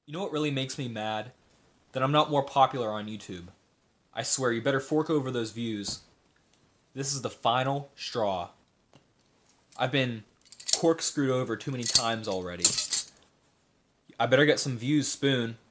You know what really makes me mad? That I'm not more popular on YouTube. I swear, you better fork over those views. This is the final straw. I've been corkscrewed over too many times already. I better get some views, Spoon.